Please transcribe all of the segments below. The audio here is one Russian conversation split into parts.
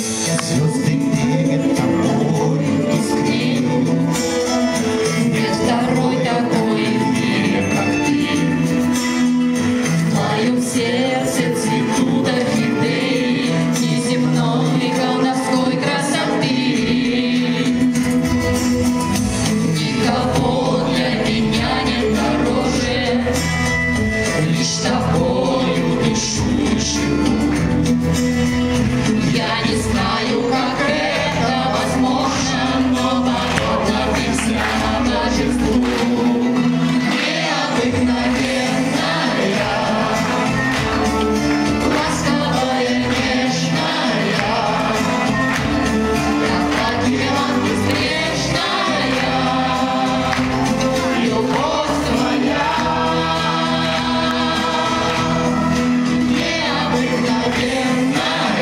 Звезды перед тобой искрит. Нет второй такой в мире, как ты. В твоем сердце цветут орхидеи неземной колдовской красоты. Никого для меня нет дороже, лишь тобою дышу и живу. Я не знаю, как это возможно, но подобно ты вся божеству. Необыкновенная, ласковая, нежная, как океан безбрежная, любовь твоя. Необыкновенная,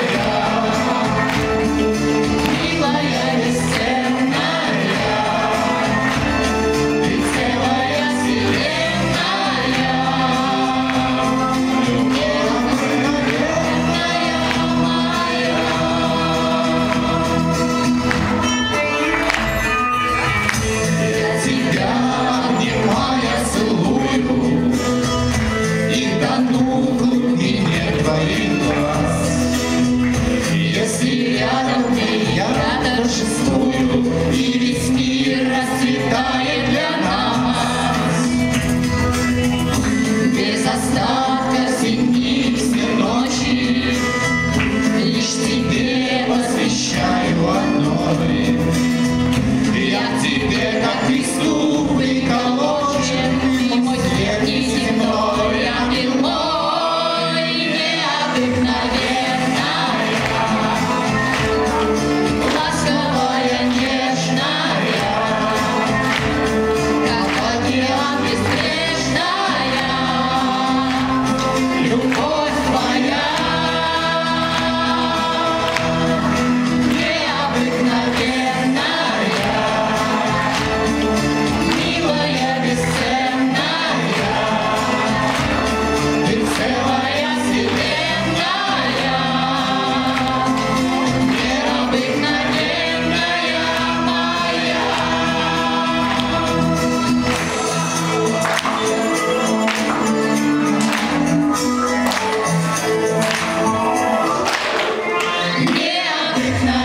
если рядом ты, я торжествую, и весь мир расцветает для нас. Без остатка зимних ночи лишь тебе посвящаю одной. Я к тебе, как Христу, приколочен, и мой хлеб неземной, ангел мой, необыкновенный. Необыкновенная.